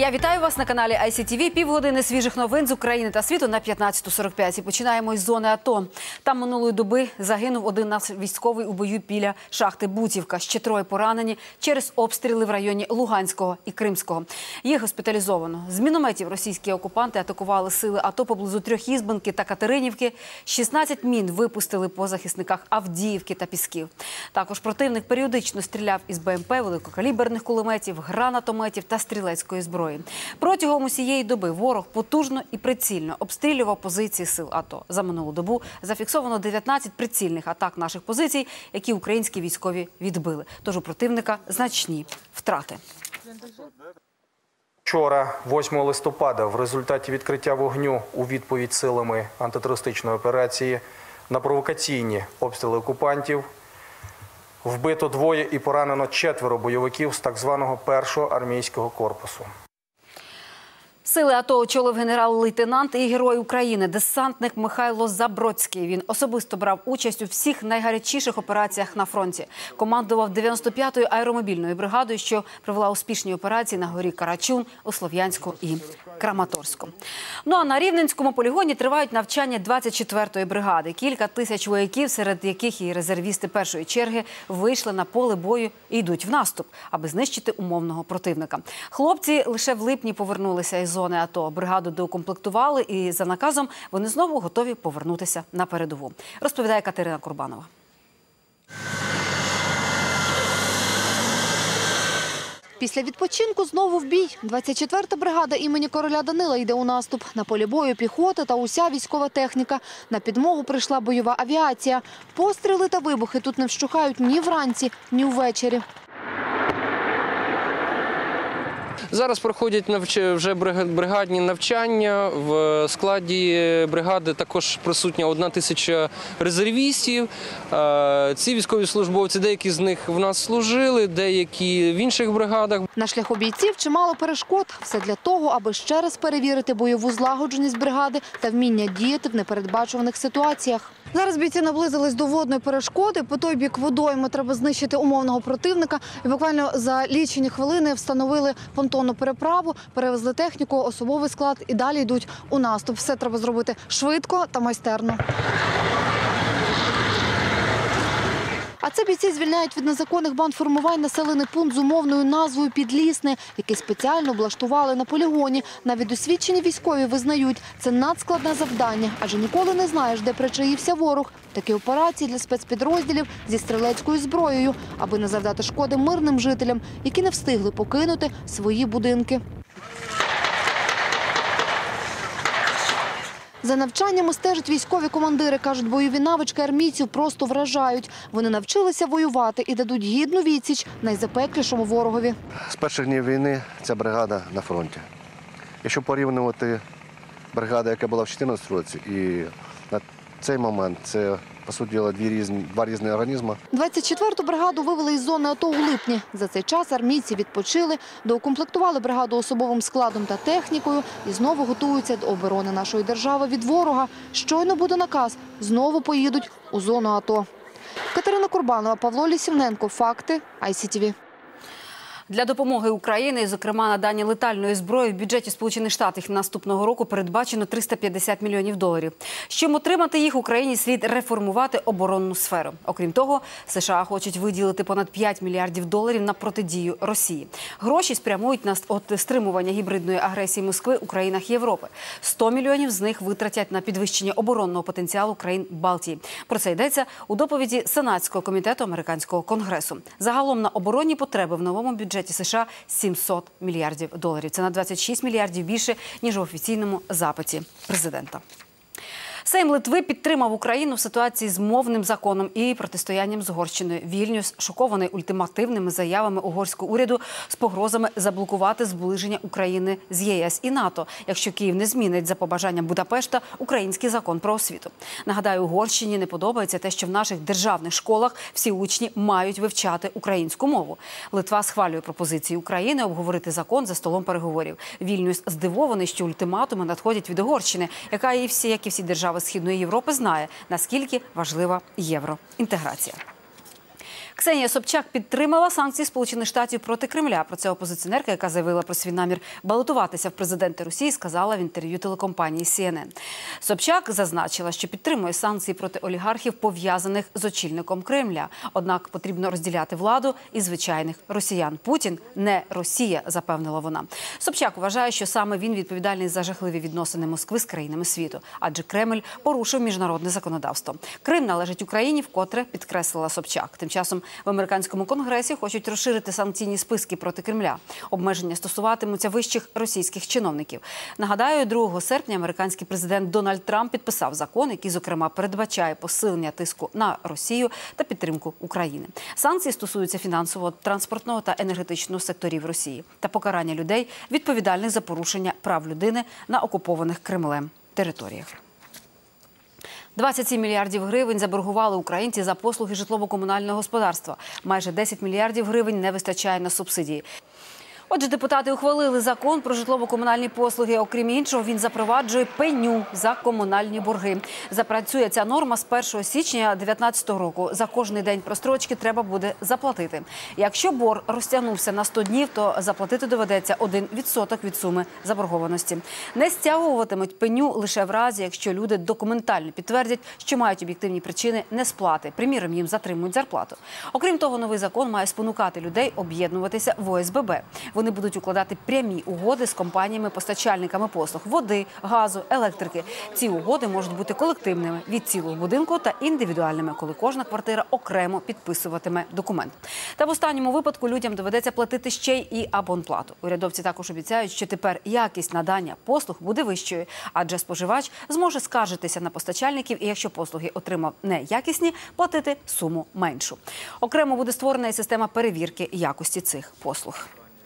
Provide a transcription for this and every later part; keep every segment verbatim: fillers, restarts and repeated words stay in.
Я вітаю вас на каналі ай сі ті ві. Півгодини свіжих новин з України та світу на п'ятнадцяту сорок п'ять. І починаємо із зони АТО. Там минулої доби загинув один наш військовий у бою біля шахти Бутівка. Ще троє поранені через обстріли в районі Луганського і Кримського. Їх госпіталізовано. З мінометів російські окупанти атакували сили АТО поблизу Трьохізбенки та Катеринівки. шістнадцять мін випустили по захисниках Авдіївки та Пісків. Також противник періодично стріляв із Бе Ем Пе, великокаліберних кулеметів, гранатометів та стрілецької зброї. Протягом усієї доби ворог потужно і прицільно обстрілював позиції сил АТО. За минулу добу зафіксовано дев'ятнадцять прицільних атак наших позицій, які українські військові відбили. Тож у противника значні втрати. Вчора, восьмого листопада, в результаті відкриття вогню у відповідь силами антитерористичної операції на провокаційні обстріли окупантів вбито двоє і поранено четверо бойовиків з так званого першого армійського корпусу. Сили АТО очолив генерал-лейтенант і герой України, десантник Михайло Забродський. Він особисто брав участь у всіх найгарячіших операціях на фронті. Командував дев'яносто п'ятою аеромобільною бригадою, що провела успішні операції на горі Карачун, у Слов'янську і Краматорську. Ну а на Рівненському полігоні тривають навчання двадцять четвертої бригади. Кілька тисяч вояків, серед яких і резервісти першої черги, вийшли на поле бою і йдуть в наступ, аби знищити умовного противника. Хлопці лише в липні повернулися із зони АТО. Бригаду доукомплектували і за наказом вони знову готові повернутися на передову. Розповідає Катерина Курбанова. Після відпочинку знову в бій. двадцять четверта бригада імені короля Данила йде у наступ. На полі бою піхота та уся військова техніка. На підмогу прийшла бойова авіація. Постріли та вибухи тут не вщухають ні вранці, ні ввечері. Зараз проходять вже бригадні навчання. В складі бригади також присутня одна тисяча резервістів. Ці військові службовці, деякі з них в нас служили, деякі в інших бригадах. На шляху бійців чимало перешкод. Все для того, аби ще раз перевірити бойову злагодженість бригади та вміння діяти в непередбачуваних ситуаціях. Зараз бійці наблизились до водної перешкоди. По той бік водойми треба знищити умовного противника. І буквально за лічені хвилини встановили понтонну переправу, перевезли техніку, особовий склад і далі йдуть у наступ. Все треба зробити швидко та майстерно. А це бійці звільняють від незаконних бандформувань населений пункт з умовною назвою «Підлісне», який спеціально облаштували на полігоні. Навіть досвідчені військові визнають, це надскладне завдання, адже ніколи не знаєш, де причаївся ворог. Такі операції для спецпідрозділів зі стрілецькою зброєю, аби не завдати шкоди мирним жителям, які не встигли покинути свої будинки. За навчаннями стежать військові командири. Кажуть, бойові навички армійців просто вражають. Вони навчилися воювати і дадуть гідну відсіч найзапеклішому ворогові. З перших днів війни ця бригада на фронті. Якщо порівнювати бригаду, яка була в дві тисячі чотирнадцятому році, і на цей момент це, по суті, дві різні, два різні організми. двадцять четверту бригаду вивели із зони АТО у липні. За цей час армійці відпочили, доукомплектували бригаду особовим складом та технікою і знову готуються до оборони нашої держави від ворога. Щойно буде наказ, знову поїдуть у зону АТО. Катерина Курбанова, Павло Лісівненко. Факти. ай сі ті ві. Для допомоги Україні, зокрема наданні летальної зброї, в бюджеті Сполучених Штатів наступного року передбачено триста п'ятдесят мільйонів доларів. Щоб отримати їх, Україні слід реформувати оборонну сферу. Окрім того, США хочуть виділити понад п'ять мільярдів доларів на протидію Росії. Гроші спрямують на стримування гібридної агресії Москви у країнах Європи. сто мільйонів з них витратять на підвищення оборонного потенціалу країн Балтії. Про це йдеться у доповіді Сенатського комітету Американського конгресу. Загалом на оборонні потреби в новому бюджеті США сімсот мільярдів доларів. Це на двадцять шість мільярдів більше, ніж в офіційному запиті президента. Сейм Литви підтримав Україну в ситуації з мовним законом і протистоянням з Угорщиною. Вільнюс шокований ультимативними заявами угорського уряду з погрозами заблокувати зближення України з Є Ес і НАТО, якщо Київ не змінить за побажанням Будапешта український закон про освіту. Нагадаю, Угорщині не подобається те, що в наших державних школах всі учні мають вивчати українську мову. Литва схвалює пропозиції України обговорити закон за столом переговорів. Вільнюс здивований, що ультиматуми надходять від Угорщини, яка і всі, як і всі держави Східної Європи, знає, наскільки важлива євроінтеграція. Ксенія Собчак підтримала санкції Сполучених Штатів проти Кремля. Про це опозиціонерка, яка заявила про свій намір балотуватися в президенти Росії, сказала в інтерв'ю телекомпанії Сі Ен Ен. Собчак зазначила, що підтримує санкції проти олігархів, пов'язаних з очільником Кремля. Однак потрібно розділяти владу і звичайних росіян. Путін не Росія, запевнила вона. Собчак вважає, що саме він відповідальний за жахливі відносини Москви з країнами світу, адже Кремль порушив міжнародне законодавство. Крим належить Україні, вкотре підкреслила Собчак. Тим часом в американському конгресі хочуть розширити санкційні списки проти Кремля. Обмеження стосуватимуться вищих російських чиновників. Нагадаю, другого серпня американський президент Дональд Трамп підписав закон, який, зокрема, передбачає посилення тиску на Росію та підтримку України. Санкції стосуються фінансового, транспортного та енергетичного секторів Росії та покарання людей, відповідальних за порушення прав людини на окупованих Кремлем територіях. двадцять сім мільярдів гривень заборгували українці за послуги житлово-комунального господарства. Майже десять мільярдів гривень не вистачає на субсидії. Отже, депутати ухвалили закон про житлово-комунальні послуги. Окрім іншого, він запроваджує пеню за комунальні борги. Запрацює ця норма з першого січня дві тисячі дев'ятнадцятого року. За кожний день прострочки треба буде заплатити. Якщо борг розтягнувся на сто днів, то заплатити доведеться один відсоток від суми заборгованості. Не стягуватимуть пеню лише в разі, якщо люди документально підтвердять, що мають об'єктивні причини несплати. Приміром, їм затримують зарплату. Окрім того, новий закон має спонукати людей об'єднуватися в О С Б Б. Вони будуть укладати прямі угоди з компаніями-постачальниками послуг – води, газу, електрики. Ці угоди можуть бути колективними від цілого будинку та індивідуальними, коли кожна квартира окремо підписуватиме документ. Та в останньому випадку людям доведеться платити ще й і абонплату. Урядовці також обіцяють, що тепер якість надання послуг буде вищою, адже споживач зможе скаржитися на постачальників і, якщо послуги отримав неякісні, платити суму меншу. Окремо буде створена і система перевірки якості цих послуг.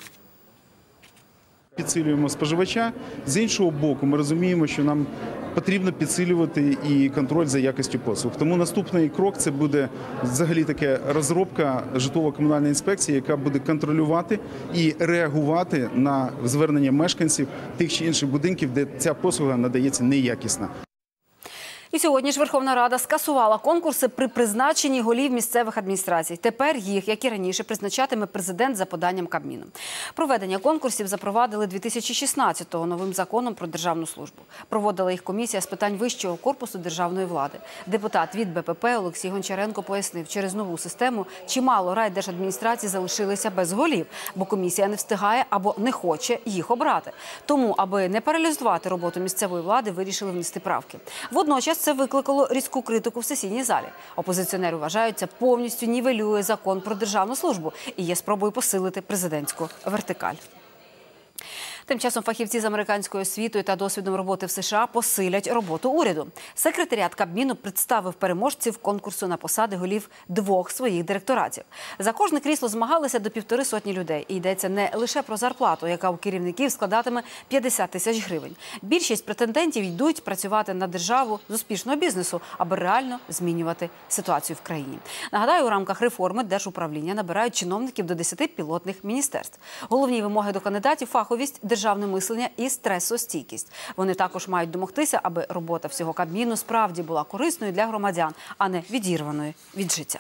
Підсилюємо споживача. З іншого боку, ми розуміємо, що нам потрібно підсилювати і контроль за якістю послуг. Тому наступний крок – це буде взагалі таке розробка житлово-комунальної інспекції, яка буде контролювати і реагувати на звернення мешканців тих чи інших будинків, де ця послуга надається неякісно. І сьогодні ж Верховна Рада скасувала конкурси при призначенні голів місцевих адміністрацій. Тепер їх, як і раніше, призначатиме президент за поданням Кабміну. Проведення конкурсів запровадили дві тисячі шістнадцятого новим законом про державну службу. Проводила їх комісія з питань вищого корпусу державної влади. Депутат від Б П П Олексій Гончаренко пояснив, через нову систему чимало райдержадміністрацій залишилися без голів, бо комісія не встигає або не хоче їх обрати. Тому, аби не паралізувати роботу місцевої влади, вирішили внести правки. Водночас це викликало різку критику в сесійній залі. Опозиціонери вважають, це повністю нівелює закон про державну службу і є спробою посилити президентську вертикаль. Тим часом фахівці з американською освітою та досвідом роботи в США посилять роботу уряду. Секретаріат Кабміну представив переможців конкурсу на посади голів двох своїх директоратів. За кожне крісло змагалися до півтори сотні людей. І йдеться не лише про зарплату, яка у керівників складатиме п'ятдесят тисяч гривень. Більшість претендентів йдуть працювати на державу з успішного бізнесу, аби реально змінювати ситуацію в країні. Нагадаю, у рамках реформи держуправління набирають чиновників до десяти пілотних міністерств. Головні вимоги до кандидатів – фаховість, державне мислення і стресостійкість. Вони також мають домогтися, аби робота всього Кабміну справді була корисною для громадян, а не відірваною від життя.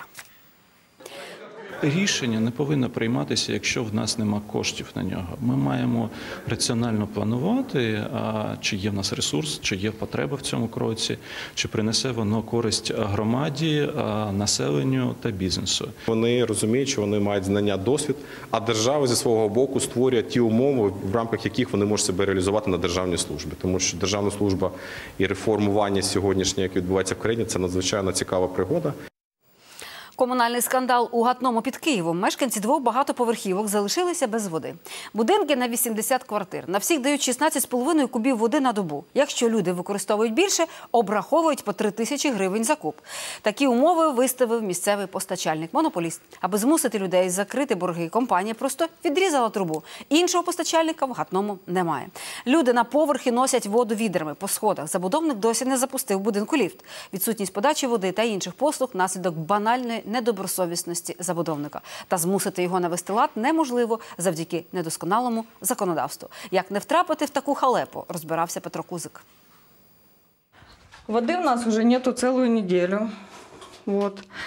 Рішення не повинно прийматися, якщо в нас нема коштів на нього. Ми маємо раціонально планувати, чи є в нас ресурс, чи є потреба в цьому кроці, чи принесе воно користь громаді, населенню та бізнесу. Вони розуміють, що вони мають знання, досвід, а держава зі свого боку створює ті умови, в рамках яких вони можуть себе реалізувати на державній службі. Тому що державна служба і реформування сьогоднішнє, яке відбувається в країні, це надзвичайно цікава пригода. Комунальний скандал у Гатному під Києвом. Мешканці двох багатоповерхівок залишилися без води. Будинки на вісімдесят квартир. На всіх дають шістнадцять з половиною кубів води на добу. Якщо люди використовують більше, обраховують по три тисячі гривень за куб. Такі умови виставив місцевий постачальник-монополіст. Аби змусити людей закрити борги, компанія просто відрізала трубу. Іншого постачальника в Гатному немає. Люди на поверхи носять воду відрами по сходах. Забудовник досі не запустив в будинку ліфт. Відсутність подачі води та інших послуг – наслідок банальної недобросовісності забудовника. Та змусити його навести лад неможливо завдяки недосконалому законодавству. Як не втрапити в таку халепу, розбирався Петро Кузик. Воды у нас уже нету целую неделю. Вот.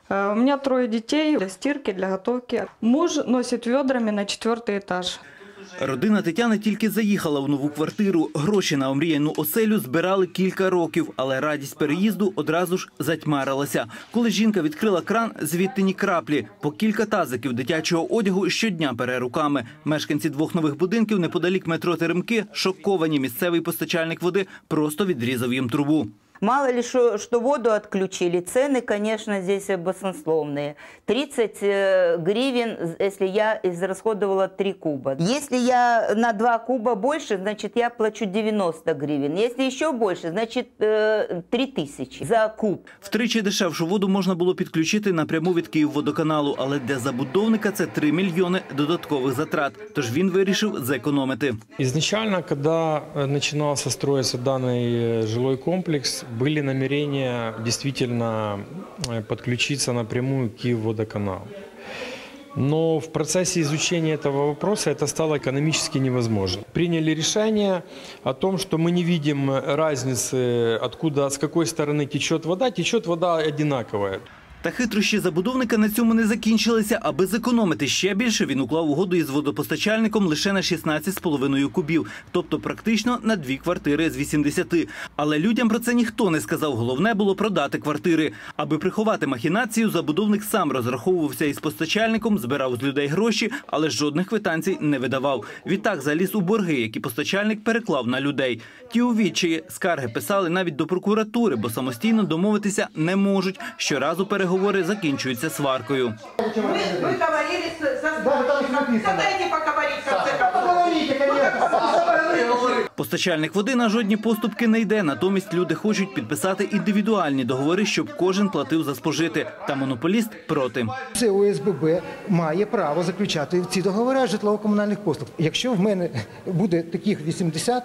У меня трое детей для стирки, для готовки. Муж носит ведрами на четвертый этаж. Родина Тетяни тільки заїхала в нову квартиру. Гроші на омріяну оселю збирали кілька років, але радість переїзду одразу ж затьмарилася. Коли жінка відкрила кран, звідти ні краплі. По кілька тазиків дитячого одягу щодня пере руками. Мешканці двох нових будинків неподалік метро Теремки шоковані. Місцевий постачальник води просто відрізав їм трубу. Мало ли, что, что воду отключили. Цены, конечно, здесь баснословные. тридцать гривен, если я израсходовала три куба. Если я на два куба больше, значит, я плачу девяносто гривен. Если еще больше, значит, три тысячи за куб. Втричі дешевшу воду можна було підключити напряму від Київводоканалу, але для забудовника це три мільйони додаткових затрат. Тож він вирішив зекономити. Изначально, когда начинался строиться данный жилой комплекс, были намерения действительно подключиться напрямую к Киевводоканалу. Но в процессе изучения этого вопроса это стало экономически невозможно. Приняли решение о том, что мы не видим разницы, откуда, с какой стороны течет вода. Течет вода одинаковая. Та хитрощі забудовника на цьому не закінчилися. Аби зекономити ще більше, він уклав угоду із водопостачальником лише на шістнадцять з половиною кубів. Тобто практично на дві квартири з вісімдесяти. Але людям про це ніхто не сказав. Головне було продати квартири. Аби приховати махінацію, забудовник сам розраховувався із постачальником, збирав з людей гроші, але жодних квитанцій не видавав. Відтак заліз у борги, які постачальник переклав на людей. Ті у відчаї скарги писали навіть до прокуратури, бо самостійно домовитися не можуть. Щоразу переговори закінчуються сваркою. Ви, ви говорили з засновником. Дайте поговорити, в конце концов. Постачальник води на жодні поступки не йде. Натомість люди хочуть підписати індивідуальні договори, щоб кожен платив за спожите. Та монополіст проти. Це О С Б Б має право заключати ці договори житлово-комунальних послуг. Якщо в мене буде таких вісімдесят,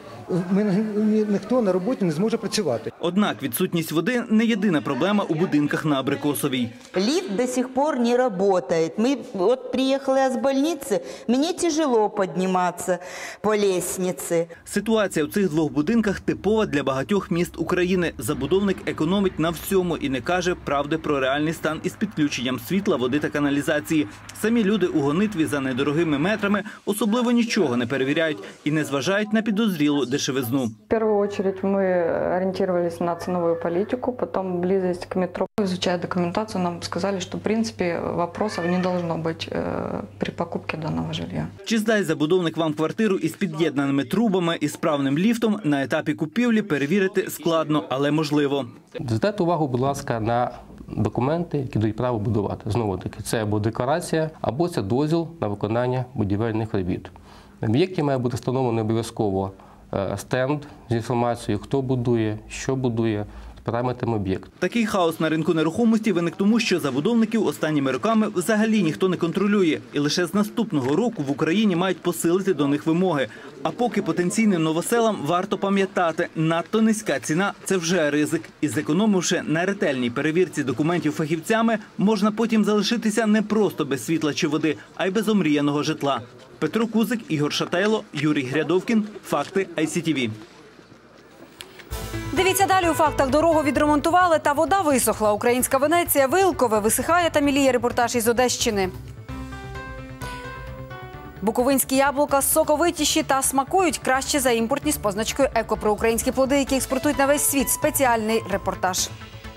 ніхто на роботі не зможе працювати. Однак відсутність води не єдина проблема у будинках на Абрикосовій. Лифт до сих пор не работает. Мы вот приехала я с больницы, мне тяжело подниматься по лестнице. Ситуація в цих двох будинках типова для багатьох міст України. Забудовник економить на всьому і не каже правди про реальний стан із підключенням світла, води та каналізації. Самі люди у гонитві за недорогими метрами особливо нічого не перевіряють і не зважають на підозрілу дешевизну. В первую очередь мы ориентировались на ценовую политику, потом близость к метро. Изучая документацию, нам сказали, что в принципе вопросов не должно быть э, при покупке данного жилья. Чи здасть забудовник вам квартиру із під'єднаними трубами і справним ліфтом, на етапі купівлі перевірити складно, але можливо. Звертайте увагу, будь ласка, на документи, які дають право будувати. Знову таки, це або декларація, або це дозвіл на виконання будівельних робіт. На об'єкті має бути встановлений обов'язково стенд з інформацією, хто будує, що будує, з параметрами об'єкту. Такий хаос на ринку нерухомості виник тому, що забудовників останніми роками взагалі ніхто не контролює. І лише з наступного року в Україні мають посилити до них вимоги. А поки потенційним новоселам варто пам'ятати, надто низька ціна – це вже ризик. І зекономивши на ретельній перевірці документів фахівцями, можна потім залишитися не просто без світла чи води, а й без омріяного житла. Петро Кузик, Ігор Шатайло, Юрій Грядовкін. Факти Ай Сі Ті Ві. Дивіться далі у фактах. Дорогу відремонтували та вода висохла. Українська Венеція, Вилкове, висихає та міліє. Репортаж із Одещини. Буковинські яблука соковитіші та смакують краще за імпортні з позначкою «Еко». Про українські плоди, які експортують на весь світ. Спеціальний репортаж.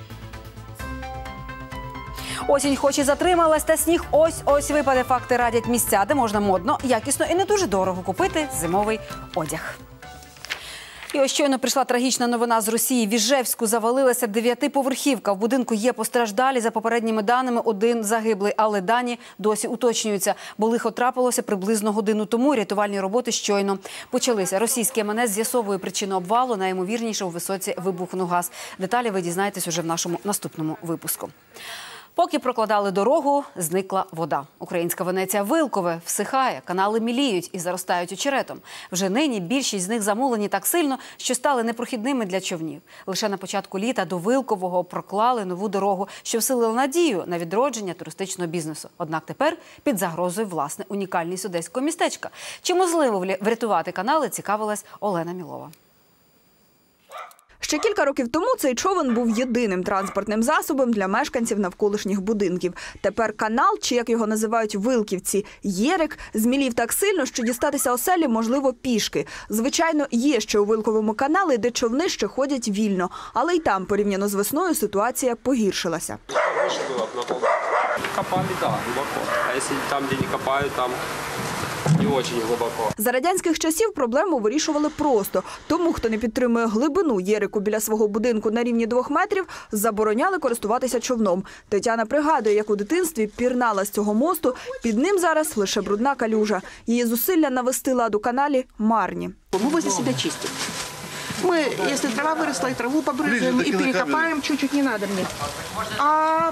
Осінь хоч і затрималась, та сніг ось-ось випаде. Факти радять місця, де можна модно, якісно і не дуже дорого купити зимовий одяг. І ось щойно прийшла трагічна новина з Росії. В Іжевську завалилася дев'ятиповерхівка. В будинку є постраждалі. За попередніми даними, один загиблий. Але дані досі уточнюються. Бо лихо трапилося приблизно годину тому. Рятувальні роботи щойно почалися. Російський ем ен ес з'ясовує причину обвалу. Найімовірніше у висоці вибухнув газ. Деталі ви дізнаєтесь уже в нашому наступному випуску. Поки прокладали дорогу, зникла вода. Українська Венеція Вилкове всихає, канали міліють і заростають очеретом. Вже нині більшість з них замулені так сильно, що стали непрохідними для човнів. Лише на початку літа до Вилкового проклали нову дорогу, що всилила надію на відродження туристичного бізнесу. Однак тепер під загрозою власне унікальність одеського містечка. Чи можливо врятувати канали, цікавилась Олена Мілова. Ще кілька років тому цей човен був єдиним транспортним засобом для мешканців навколишніх будинків. Тепер канал, чи як його називають вилківці, Єрик, змілів так сильно, що дістатися оселі можливо пішки. Звичайно, є ще у Вилковому каналі, де човни ще ходять вільно. Але й там, порівняно з весною, ситуація погіршилася. Копали, да, глубоко. А если там, где не копают, там не очень глибоко. За радянських часів проблему вирішували просто. Тому, хто не підтримує глибину Єрику біля свого будинку на рівні двох метрів, забороняли користуватися човном. Тетяна пригадує, як у дитинстві пірнала з цього мосту, під ним зараз лише брудна калюжа. Її зусилля навести лад у каналі марні. Ми возле себе чистимо. Мы, если трава выросла, и траву побрызгаем, и перекопаем, чуть-чуть не надо мне. А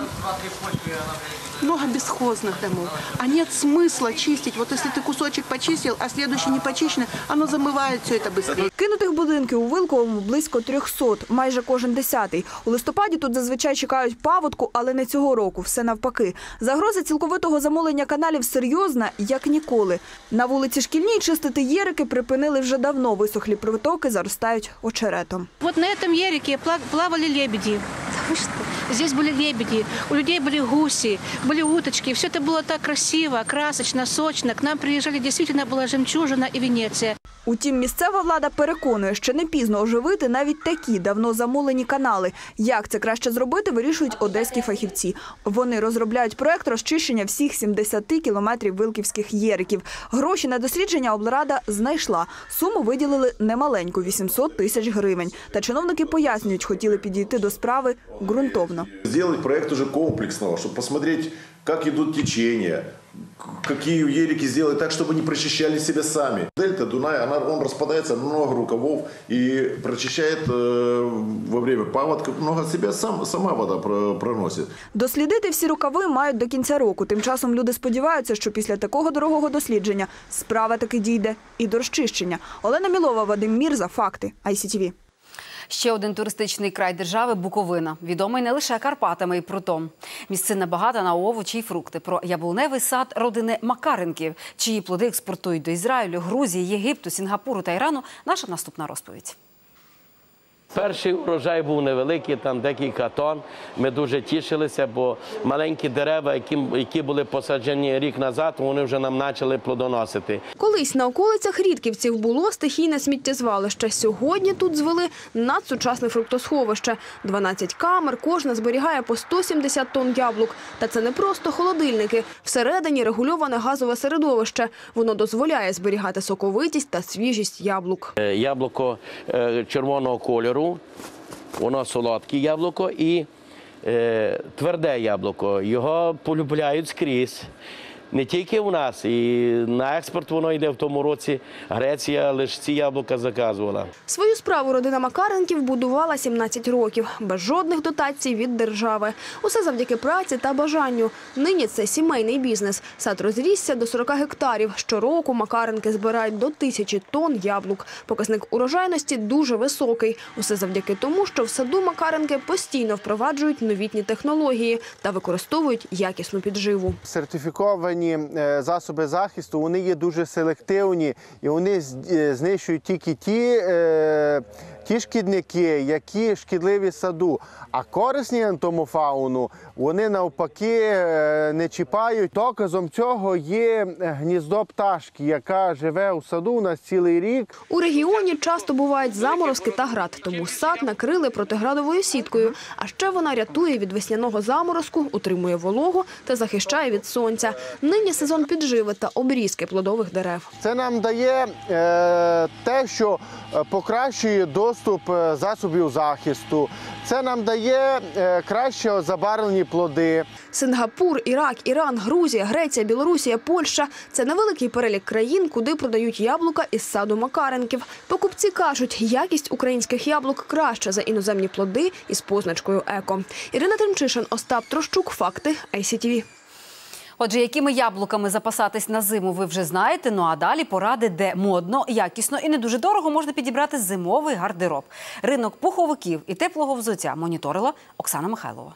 много бесхозных домов. А нет смысла чистить. Вот если ты кусочек почистил, а следующий не почищенный, оно замывает все это быстрее. Кинутих будинків у Вилковому близько трьохсот, майже кожен десятий. У листопаді тут зазвичай чекають паводку, але не цього року, все навпаки. Загроза цілковитого замолення каналів серйозна, як ніколи. На вулиці Шкільній чистити Єрики припинили вже давно, висохлі протоки заростають очеретом. Вот на этом Ерике плавали лебеди. Здесь были лебеди, у людей были гуси, были уточки. Все это было так красиво, красочно, сочно. К нам приезжали, действительно была жемчужина и Венеция. Утім, місцева влада переконує, що не пізно оживити навіть такі давно замолені канали. Як це краще зробити, вирішують одеські фахівці. Вони розробляють проект розчищення всіх сімдесяти кілометрів вилківських Єриків. Гроші на дослідження облрада знайшла. Суму виділили немаленьку – вісімсот тисяч гривень. Та чиновники пояснюють, хотіли підійти до справи ґрунтовно. Зробити проект уже комплексного, щоб подивитися, як йдуть течення, какие елики сделать так, чтобы не прочищали себя сами. Дельта Дунай, она, он распадается на много рукавов и прочищает э, во время паводка, много себя сам, сама вода проносит. Дослідити всі рукави мають до кінця року. Тим часом люди сподіваються, що після такого дорогого дослідження справа таки дійде і до розчищення. Олена Мілова, Вадим Мірза, Факти, ай сі ті ві. Ще один туристичний край держави – Буковина. Відомий не лише Карпатами і прутом. Місцина багата на овочі й фрукти. Про яблуневий сад родини Макаренків, чиї плоди експортують до Ізраїлю, Грузії, Єгипту, Сінгапуру та Ірану – наша наступна розповідь. Перший урожай був невеликий, там декілька тонн. Ми дуже тішилися, бо маленькі дерева, які, які були посаджені рік назад, вони вже нам почали плодоносити. Колись на околицях Рідківців було стихійне сміттєзвалище. Сьогодні тут звели надсучасне фруктосховище. дванадцять камер, кожна зберігає по сто сімдесят тонн яблук. Та це не просто холодильники. Всередині регульоване газове середовище. Воно дозволяє зберігати соковитість та свіжість яблук. Яблуко червоного кольору. Воно солодке яблуко і е, тверде яблуко. Його полюбляють скрізь. Не тільки у нас, і на експорт воно йде в тому році. Греція лише ці яблука заказувала. Свою справу родина Макаренків будувала сімнадцять років. Без жодних дотацій від держави. Усе завдяки праці та бажанню. Нині це сімейний бізнес. Сад розрісся до сорока гектарів. Щороку Макаренки збирають до тисячі тонн яблук. Показник урожайності дуже високий. Усе завдяки тому, що в саду Макаренки постійно впроваджують новітні технології та використовують якісну підживу. Сертифіковані засоби захисту, вони є дуже селективні і вони знищують тільки ті, ті шкідники, які шкідливі саду. А корисні ентомофауну вони навпаки не чіпають. Доказом цього є гніздо пташки, яка живе у саду у нас цілий рік. У регіоні часто бувають заморозки та град, тому сад накрили протиградовою сіткою. А ще вона рятує від весняного заморозку, утримує вологу та захищає від сонця. Нині сезон підживи та обрізки плодових дерев. Це нам дає е, те, що покращує доступ засобів захисту. Це нам дає е, краще забарвлені плоди. Сингапур, Ірак, Іран, Грузія, Греція, Білорусія, Польща – це невеликий перелік країн, куди продають яблука із саду Макаренків. Покупці кажуть, якість українських яблук краща за іноземні плоди із позначкою «Еко». Ірина Тимчишин, Остап Трощук, Факти, ай сі ті ві. Отже, якими яблуками запасатись на зиму, ви вже знаєте. Ну а далі поради, де модно, якісно і не дуже дорого можна підібрати зимовий гардероб. Ринок пуховиків і теплого взуття моніторила Оксана Михайлова.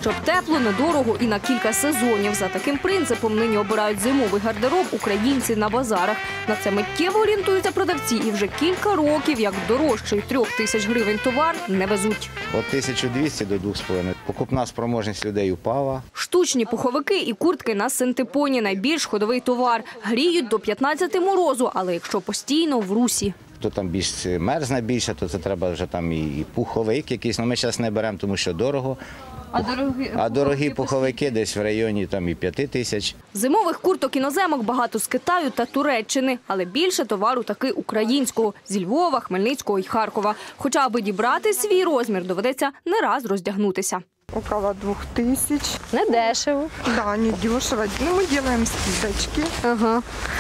Щоб тепло, недорого і на кілька сезонів. За таким принципом нині обирають зимовий гардероб українці на базарах. На це миттєво орієнтуються продавці і вже кілька років, як дорожчий трьох тисяч гривень товар, не везуть. От тисяча двісті до двох з половиною. Покупна спроможність людей упала. Штучні пуховики і куртки на синтепоні – найбільш ходовий товар. Гріють до п'ятнадцяти морозу, але якщо постійно – в русі. Хто там більш мерзне більше, то це треба вже там і пуховик якийсь. Ну, ми зараз не беремо, тому що дорого. А дорогі, а дорогі пуховики десь в районі там і п'яти тисяч. Зимових курток іноземок багато з Китаю та Туреччини, але більше товару таки українського – зі Львова, Хмельницького і Харкова. Хоча, аби дібрати свій розмір, доведеться не раз роздягнутися. Около двух тысяч. Не дешево. Да, не дешево. Ну, мы делаем скидочки. Ага.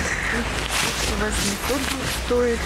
восемьсот стоит.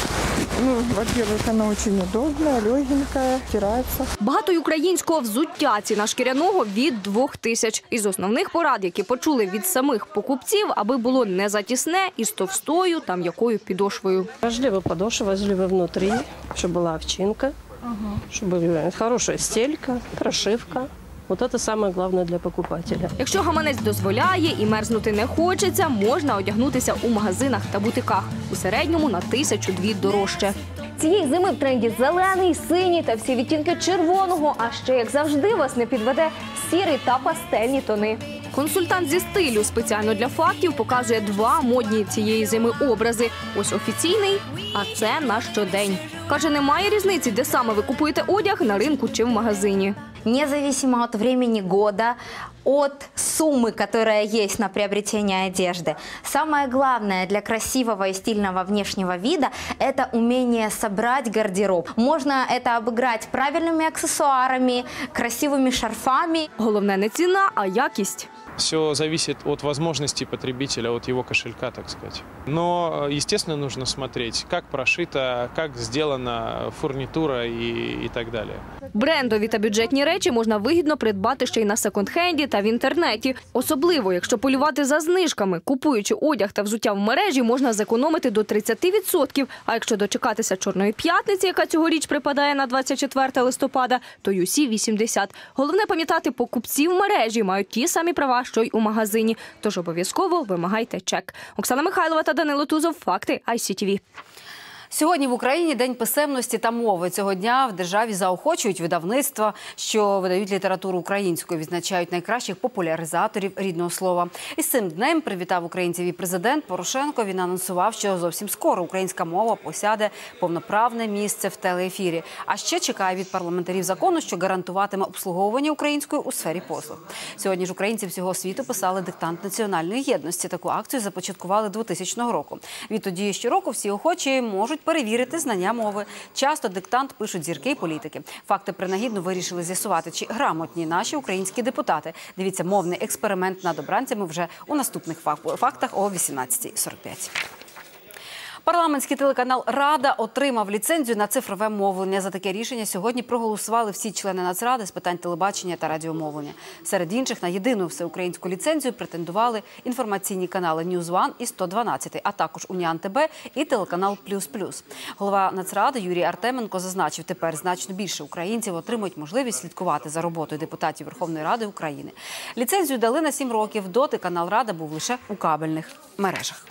Ну, во-первых, она очень удобная, легенькая, стирается. Багато й українського взуття. Ціна шкіряного від двох тисяч. Із основних порад, які почули від самих покупців, аби було не затісне і з товстою та м'якою підошвою. Важлива подошва, важлива внутрі, щоб була овчинка, ага. Щоб була хороша стелька, прошивка. От це саме головне для покупателя. Якщо гаманець дозволяє і мерзнути не хочеться, можна одягнутися у магазинах та бутиках. У середньому на тисячу-дві дорожче. Цієї зими в тренді зелений, синій та всі відтінки червоного. А ще, як завжди, вас не підведе сірий та пастельні тони. Консультант зі стилю спеціально для фактів показує два модні цієї зими образи. Ось офіційний, а це на щодень. Каже, немає різниці, де саме ви купуєте одяг – на ринку чи в магазині. Независимо от времени года, от суммы, которая есть на приобретение одежды. Самое главное для красивого и стильного внешнего вида – это умение собрать гардероб. Можно это обыграть правильными аксессуарами, красивыми шарфами. Головне не ціна, а якість. Все зависит от возможностей потребителя, от его кошелька, так сказать. Но, естественно, нужно смотреть, как прошита, как сделана фурнитура и, и так далее. Брендові та бюджетні речі можна вигідно придбати ще й на секонд-хенді та в інтернеті. Особливо, якщо полювати за знижками. Купуючи одяг та взуття в мережі, можна зекономити до тридцяти відсотків. А якщо дочекатися Чорної п'ятниці, яка цьогоріч припадає на двадцять четверте листопада, то й усі вісімдесят. Головне пам'ятати, покупці в мережі мають ті самі права, що й у магазині. Тож обов'язково вимагайте чек. Оксана Михайлова та Данило Тузов. Факти ай сі ті ві. Сьогодні в Україні День писемності та мови. Цього дня в державі заохочують видавництва, що видають літературу українською, відзначають найкращих популяризаторів рідного слова. Із цим днем привітав українців і президент Порошенко. Він анонсував, що зовсім скоро українська мова посяде повноправне місце в телеефірі. А ще чекає від парламентарів закону, що гарантуватиме обслуговування українською у сфері послуг. Сьогодні ж українці всього світу писали диктант національної єдності. Таку акцію започаткували двохтисячного року. Відтоді щороку всі охочі можуть перевірити знання мови. Часто диктант пишуть зірки і політики. Факти принагідно вирішили з'ясувати, чи грамотні наші українські депутати. Дивіться мовний експеримент над обранцями вже у наступних фактах о вісімнадцятій сорок п'ять. Парламентський телеканал «Рада» отримав ліцензію на цифрове мовлення. За таке рішення сьогодні проголосували всі члени Нацради з питань телебачення та радіомовлення. Серед інших на єдину всеукраїнську ліцензію претендували інформаційні канали «Ньюз Ван» і сто дванадцять, а також «Уніан ТБ» і телеканал «Плюс Плюс». Голова Нацради Юрій Артеменко зазначив, тепер значно більше українців отримують можливість слідкувати за роботою депутатів Верховної Ради України. Ліцензію дали на сім років. Доти канал «Рада» був лише у кабельних мережах.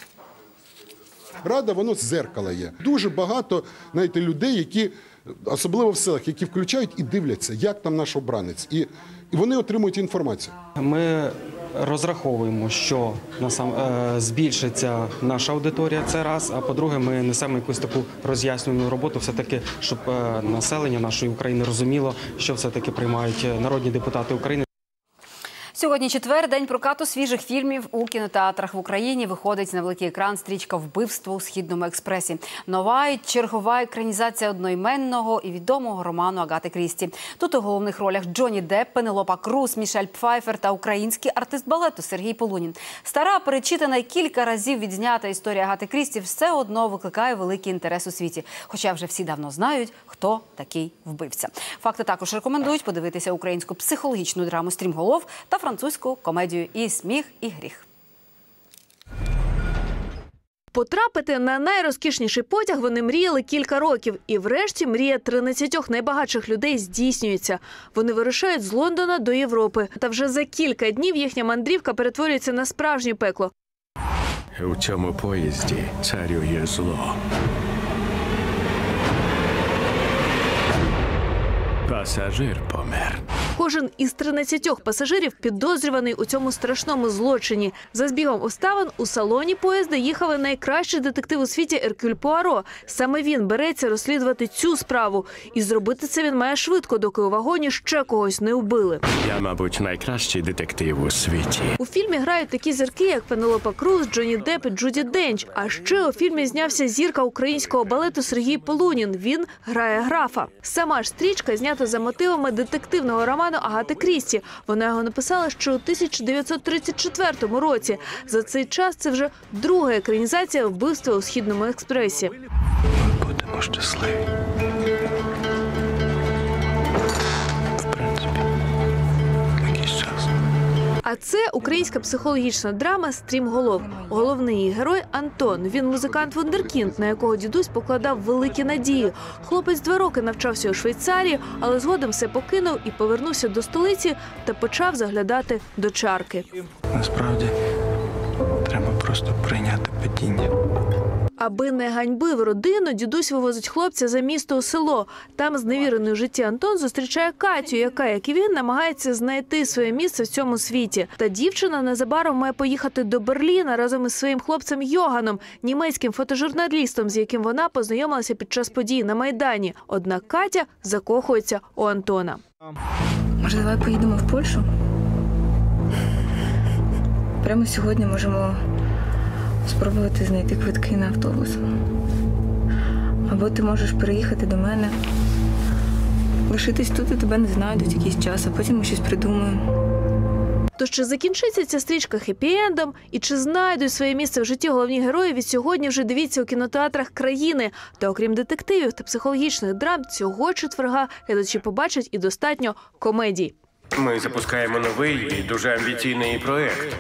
Рада, воно дзеркало є. Дуже багато, знаєте, людей, які, особливо в селах, які включають і дивляться, як там наш обранець. І, і вони отримують інформацію. Ми розраховуємо, що насам, е, збільшиться наша аудиторія, це раз, а по-друге, ми несемо якусь таку роз'яснювальну роботу, все-таки, щоб е, населення нашої України розуміло, що все-таки приймають народні депутати України. Сьогодні четвер, день прокату свіжих фільмів у кінотеатрах в Україні. Виходить на великий екран стрічка «Вбивство у Східному експресі». Нова і чергова екранізація одноіменного і відомого роману Агати Крісті. Тут у головних ролях Джонні Депп, Пенелопа Круз, Мішель Пфайфер та український артист балету Сергій Полунін. Стара, перечитана і кілька разів відзнята історія Агати Крісті все одно викликає великий інтерес у світі. Хоча вже всі давно знають, хто такий вбивця. Факти також рекомендують подивитися українську психологічну драму «Стрімголов» та французьку комедію «І сміх, і гріх». Потрапити на найрозкішніший потяг вони мріяли кілька років. І врешті мрія тринадцятьох найбагатших людей здійснюється. Вони вирушають з Лондона до Європи. Та вже за кілька днів їхня мандрівка перетворюється на справжнє пекло. У цьому поїзді царює зло. Пасажир помер. Кожен із тринадцятьох пасажирів підозрюваний у цьому страшному злочині. За збігом обставин у салоні поїзда їхав і найкращий детектив у світі Еркюль Пуаро. Саме він береться розслідувати цю справу. І зробити це він має швидко, доки у вагоні ще когось не вбили. Я, мабуть, найкращий детектив у світі. У фільмі грають такі зірки, як Пенелопа Круз, Джонні Депп і Джуді Денч. А ще у фільмі знявся зірка українського балету Сергій Полунін. Він грає графа. Сама ж стрічка знята за мотивами детективного роману Агати Крісті. Вона його написала ще у тисяча дев'ятсот тридцять четвертому році. За цей час це вже друга екранізація «Вбивства у Східному експресі». Ми будемо щасливі. В принципі, якийсь час. А це українська психологічна драма «Стрімголов». Головний її герой – Антон. Він музикант-вундеркінд, на якого дідусь покладав великі надії. Хлопець два роки навчався у Швейцарії, але згодом все покинув і повернувся до столиці та почав заглядати до чарки. Насправді, треба просто прийняти падіння. Аби не ганьбив родину, дідусь вивозить хлопця за місто у село. Там зневірений у житті Антон зустрічає Катю, яка, як і він, намагається знайти своє місце в цьому світі. Та дівчина незабаром має поїхати до Берліна разом із своїм хлопцем Йоганом, німецьким фотожурналістом, з яким вона познайомилася під час подій на Майдані. Однак Катя закохується у Антона. Може, давай поїдемо в Польщу? Прямо сьогодні можемо спробувати знайти квитки на автобус. Або ти можеш переїхати до мене, лишитись тут і тебе не знайдуть якийсь час, а потім ми щось придумаємо. Тож чи закінчиться ця стрічка хеппі-ендом і чи знайдуть своє місце в житті головні герої, від сьогодні вже дивіться у кінотеатрах країни. Та окрім детективів та психологічних драм, цього четверга глядачі побачать і достатньо комедій. Ми запускаємо новий і дуже амбіційний проєкт.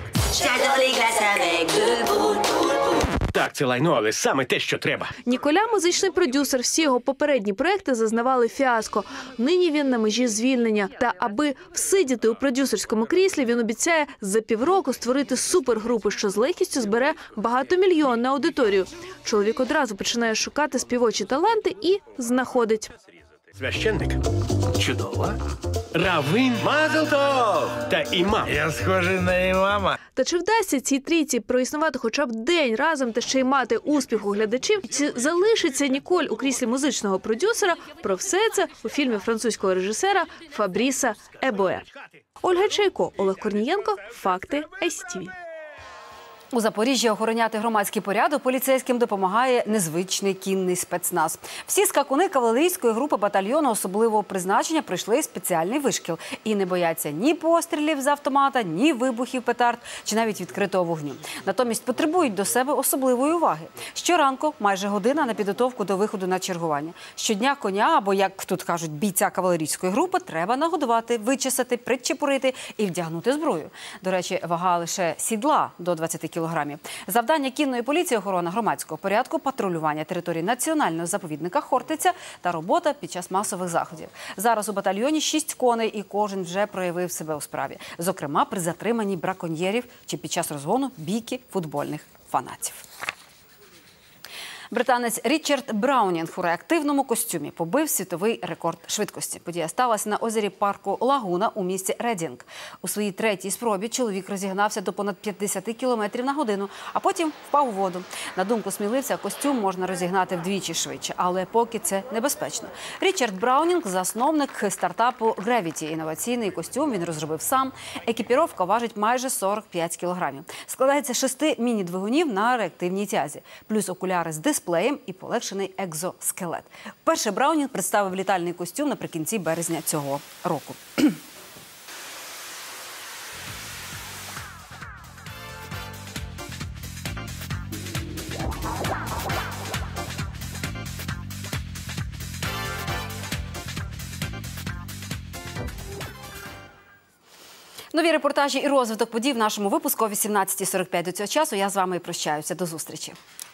Так, це лайно, але саме те, що треба. Ніколя – музичний продюсер. Всі його попередні проекти зазнавали фіаско. Нині він на межі звільнення. Та аби всидіти у продюсерському кріслі, він обіцяє за півроку створити супергрупу, що з легкістю збере багатомільйонну аудиторію. Чоловік одразу починає шукати співочі таланти і знаходить. Священник. Чудово. Равин. Мазл-тов! Та імам. Я схожий на імама. Та чи вдасться цій трійці проіснувати хоча б день разом та ще й мати успіх у глядачів? Чи залишиться Ніколь у кріслі музичного продюсера? Про все це у фільмі французького режисера Фабріса Ебоє. Ольга Чайко, Олег Корнієнко. Факти ай сі ті ві. У Запоріжжі охороняти громадський порядок поліцейським допомагає незвичний кінний спецназ. Всі скакуни кавалерійської групи батальйону особливого призначення пройшли спеціальний вишкіл і не бояться ні пострілів з автомата, ні вибухів петард, чи навіть відкритого вогню. Натомість потребують до себе особливої уваги. Щоранку майже година на підготовку до виходу на чергування. Щодня коня, або, як тут кажуть, бійця кавалерійської групи, треба нагодувати, вичесати, причепурити і вдягнути зброю. До речі, вага лише сідла до двадцяти кілограмів. кілограмів. Завдання кінної поліції – охорона громадського порядку, патрулювання території національного заповідника Хортиця та робота під час масових заходів. Зараз у батальйоні шість коней і кожен вже проявив себе у справі. Зокрема, при затриманні браконьєрів чи під час розгону бійки футбольних фанатів. Британець Річард Браунінг у реактивному костюмі побив світовий рекорд швидкості. Подія сталася на озері парку Лагуна у місті Редінг. У своїй третій спробі чоловік розігнався до понад п'ятдесят кілометрів на годину, а потім впав у воду. На думку сміливця, костюм можна розігнати вдвічі швидше, але поки це небезпечно. Річард Браунінг – засновник стартапу Gravity. Інноваційний костюм він розробив сам. Екіпіровка важить майже сорок п'ять кілограмів. Складається з шести міні-двигунів на реактивній тязі, плюс окуляри з дисплеєм і полегшений екзоскелет. Вперше Браунінг представив літальний костюм наприкінці березня цього року. Нові репортажі і розвиток подій в нашому випуску о вісімнадцятій сорок п'ять. До цього часу я з вами і прощаюся. До зустрічі.